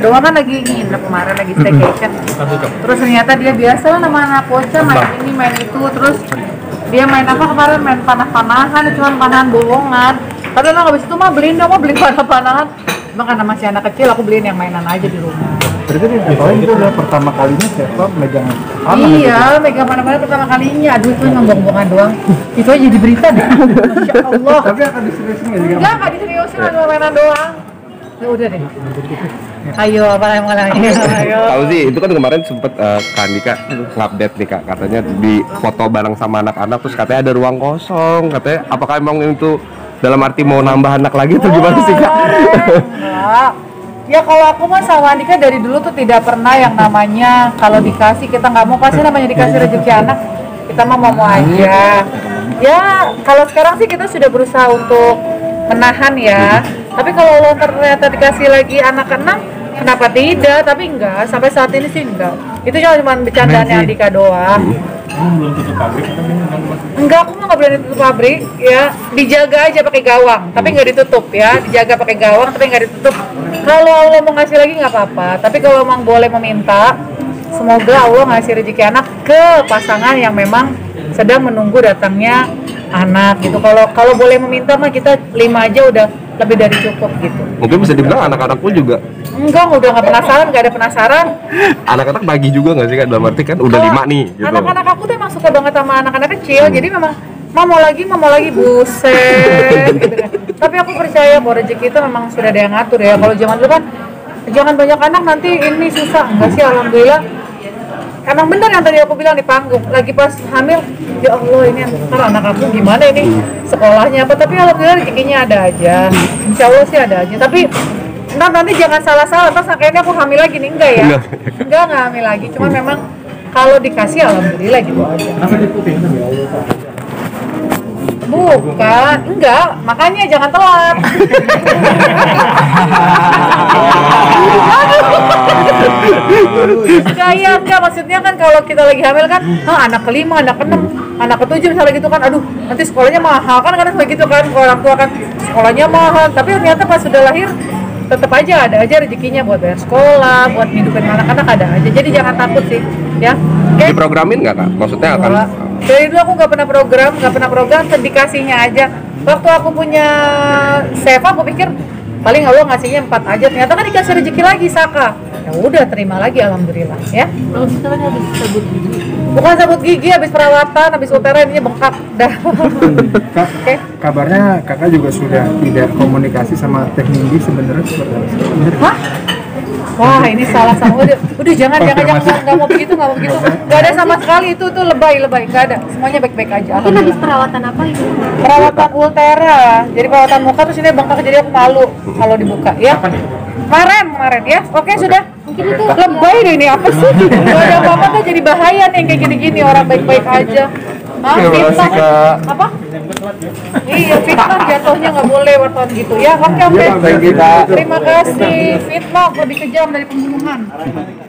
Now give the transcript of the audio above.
doang kan lagi nginep kemarin, lagi staycation. Terus ternyata dia biasa lah nama anak bocah main ini main itu, terus dia main apa kemarin, main panah-panahan, cuma panahan bohongan. Padahal habis itu mah beliin dong, mau beli panah-panahan. Cuma karena masih anak kecil, aku beliin yang mainan aja di rumah. Berarti itu adalah pertama kalinya Seva megang panah. Iya, megang panah-panah pertama kalinya. Aduh, itu cuma bohong-bohongan doang. Itu aja jadi berita deh. Masya Allah. Tapi akan diseriusin nggak sih? Enggak diseriusin, cuma mainan doang. Ya udah deh. Ayo, apa yang mau lagi? Ayo. Tahu sih, itu kan kemarin sempet Kak Andika ngupdate nih Kak, katanya di foto bareng sama anak-anak, terus katanya ada ruang kosong, katanya apakah emang itu dalam arti mau nambah anak lagi atau gimana sih Kak? Enggak. Ya kalau aku mah sama Andika dari dulu tuh tidak pernah yang namanya kalau dikasih kita nggak mau, pasti namanya dikasih rezeki anak kita mah mau aja. Ya kalau sekarang sih kita sudah berusaha untuk menahan ya. Tapi kalau lo ternyata dikasih lagi anak keenam, kenapa tidak? Tapi enggak, sampai saat ini sih enggak. Itu cuma bercandaannya Andika doang. Belum tutup pabrik atau gimana? Enggak, aku mah nggak berani tutup pabrik ya. Dijaga aja pakai gawang, tapi nggak ditutup ya. Dijaga pakai gawang, tapi nggak ditutup. Kalau Allah mau ngasih lagi nggak apa-apa. Tapi kalau emang boleh meminta, semoga Allah ngasih rezeki anak ke pasangan yang memang sedang menunggu datangnya anak gitu. Kalau boleh meminta mah kita 5 aja udah lebih dari cukup gitu. Mungkin bisa dibilang anak-anak pun juga. Enggak, udah nggak penasaran, nggak ada penasaran. Anak-anak bagi juga nggak sih Kak, dalam arti kan udah 5 nih gitu. Anak-anak aku tuh emang suka banget sama anak-anak kecil, jadi memang mau lagi buset gitu kan. Tapi aku percaya bahwa rezeki itu memang sudah ada yang ngatur ya. Kalau zaman dulu kan jangan banyak anak nanti ini susah. Enggak sih, alhamdulillah. Emang benar yang tadi aku bilang di panggung, lagi pas hamil, ya Allah ini ntar anak aku gimana ini sekolahnya apa, tapi alhamdulillah rezekinya ada aja. Insya Allah sih ada aja, tapi nanti jangan salah-salah, terus kayaknya aku hamil lagi nih, enggak ya? Enggak hamil lagi, cuman memang kalau dikasih alhamdulillah gitu aja. Masa diputin ya Allah. Bukan, enggak, makanya jangan telat. Enggak, maksudnya kan kalau kita lagi hamil kan, anak kelima, anak keenam, anak ketujuh misalnya gitu kan, aduh nanti sekolahnya mahal kan, kadang begitu kan, kalau orang tua kan sekolahnya mahal, tapi ternyata pas sudah lahir tetap aja ada aja rezekinya buat bayar sekolah, buat hidupin anak-anak ada aja, jadi jangan takut sih, ya. Okay? Diprogramin nggak Kak? Maksudnya akan? Dari dulu aku nggak pernah program, dikasihnya aja. Waktu aku punya Seva, aku pikir paling Allah ngasihnya 4 aja, ternyata kan dikasih rezeki lagi Saka. Ya udah terima lagi alhamdulillah ya. Kalau misalnya habis sabut gigi. Bukan sabut gigi, habis perawatan, habis UTR ini bengkak dah. Kak, kabarnya kakak juga sudah tidak komunikasi sama teknisi sebenarnya seperti apa? Hah? Wah ini salah sama udah jangan nggak mau begitu nggak ada sama sekali itu tuh lebay nggak ada, semuanya baik aja. Mungkin habis perawatan apa itu? Perawatan Ultera, jadi perawatan muka terus ini bengkak, jadi aku malu kalau dibuka ya. Kemarin ya, oke sudah. Mungkin itu Lebay deh ini, apa sih? Gak ada apa-apa tuh jadi bahaya nih kayak gini-gini, orang baik-baik aja. Fitnah apa? Iya, fitnah jatuhnya nggak boleh wartawan gitu ya. Oke. Terima kasih. Fitnah lebih kejam dari pembunuhan.